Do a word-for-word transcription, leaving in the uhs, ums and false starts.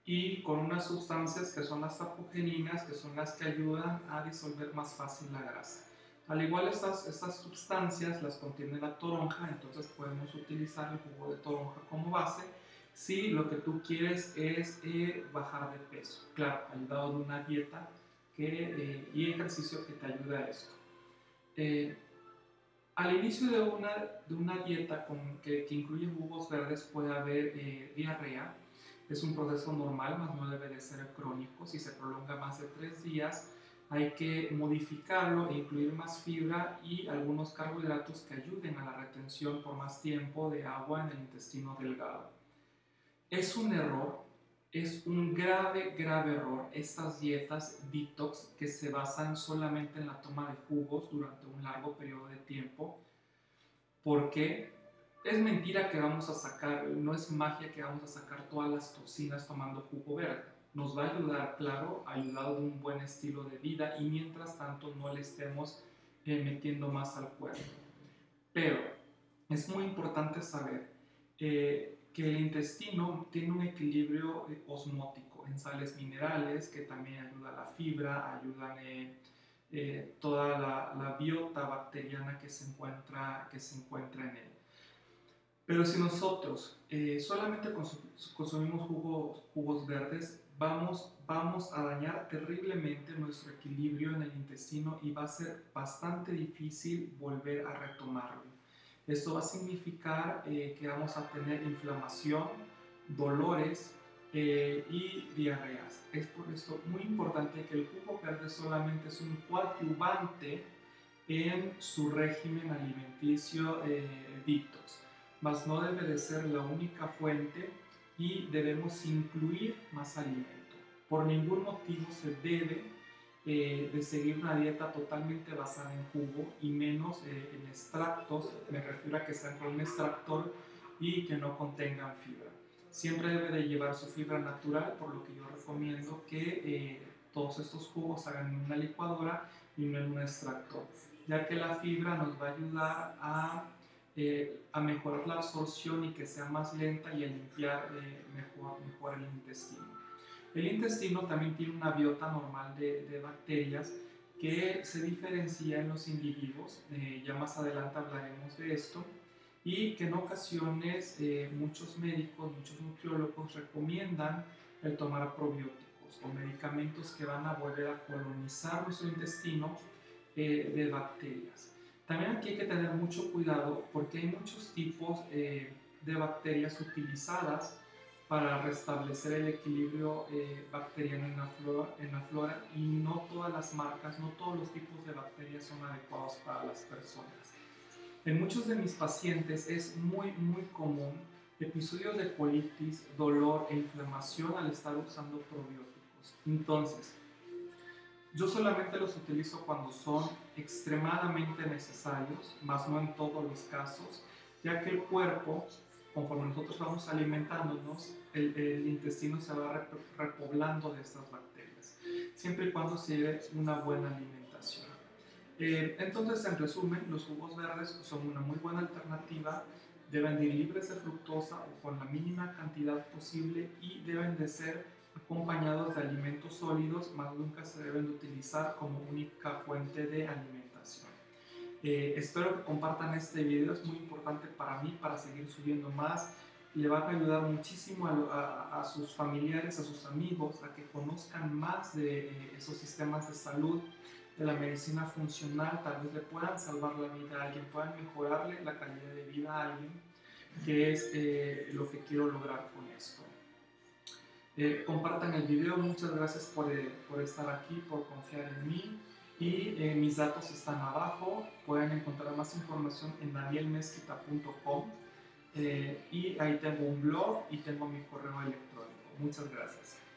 y con unas sustancias que son las apogeninas, que son las que ayudan a disolver más fácil la grasa. Al igual estas, estas sustancias las contiene la toronja, entonces podemos utilizar el jugo de toronja como base si lo que tú quieres es eh, bajar de peso. Claro, ayudado de una dieta que, eh, y ejercicio que te ayude a esto. Eh, al inicio de una, de una dieta con, que, que incluye jugos verdes puede haber eh, diarrea. Es un proceso normal, mas no debe de ser crónico. Si se prolonga más de tres días, hay que modificarlo e incluir más fibra y algunos carbohidratos que ayuden a la retención por más tiempo de agua en el intestino delgado. Es un error, es un grave, grave error estas dietas detox que se basan solamente en la toma de jugos durante un largo periodo de tiempo, porque es mentira que vamos a sacar, no es magia que vamos a sacar todas las toxinas tomando jugo verde. Nos va a ayudar, claro, ayudado de un buen estilo de vida y mientras tanto no le estemos eh, metiendo más al cuerpo. Pero es muy importante saber eh, que el intestino tiene un equilibrio eh, osmótico en sales minerales, que también ayuda a la fibra, ayudan eh, eh, toda la, la biota bacteriana que se encuentra, que se encuentra en él. Pero si nosotros eh, solamente consumimos jugos, jugos verdes, vamos, vamos a dañar terriblemente nuestro equilibrio en el intestino y va a ser bastante difícil volver a retomarlo. Esto va a significar eh, que vamos a tener inflamación, dolores eh, y diarreas. Es por esto muy importante que el jugo verde solamente es un coadyuvante en su régimen alimenticio eh, detox, mas no debe de ser la única fuente y debemos incluir más alimento. Por ningún motivo se debe eh, de seguir una dieta totalmente basada en jugo y menos eh, en extractos, me refiero a que sean con un extractor y que no contengan fibra. Siempre debe de llevar su fibra natural, por lo que yo recomiendo que eh, todos estos jugos se hagan en una licuadora y no en un extractor, ya que la fibra nos va a ayudar a, eh, a mejorar la absorción y que sea más lenta y a limpiar eh, mejor, mejor el intestino. El intestino también tiene una biota normal de, de bacterias que se diferencia en los individuos, eh, ya más adelante hablaremos de esto, y que en ocasiones eh, muchos médicos, muchos nutriólogos recomiendan el tomar probióticos o medicamentos que van a volver a colonizar nuestro intestino eh, de bacterias. También aquí hay que tener mucho cuidado porque hay muchos tipos eh, de bacterias utilizadas para restablecer el equilibrio eh, bacteriano en la, flora, en la flora y no todas las marcas, no todos los tipos de bacterias son adecuados para las personas. En muchos de mis pacientes es muy muy común episodios de colitis, dolor e inflamación al estar usando probióticos. Entonces, yo solamente los utilizo cuando son extremadamente necesarios, más no en todos los casos, ya que el cuerpo, conforme nosotros vamos alimentándonos, el, el intestino se va repoblando de estas bacterias, siempre y cuando se lleve una buena alimentación. Eh, entonces, en resumen, los jugos verdes son una muy buena alternativa, deben de ir libres de fructosa o con la mínima cantidad posible y deben de ser acompañados de alimentos sólidos, más nunca se deben de utilizar como única fuente de alimentación. Eh, espero que compartan este video, es muy importante para mí, para seguir subiendo más. Le van a ayudar muchísimo a, a, a sus familiares, a sus amigos, a que conozcan más de eh, esos sistemas de salud, de la medicina funcional, tal vez le puedan salvar la vida a alguien, puedan mejorarle la calidad de vida a alguien, que es eh, lo que quiero lograr con esto. Eh, compartan el video, muchas gracias por, eh, por estar aquí, por confiar en mí y eh, mis datos están abajo, pueden encontrar más información en daniel mezquita punto com eh, y ahí tengo un blog y tengo mi correo electrónico. Muchas gracias.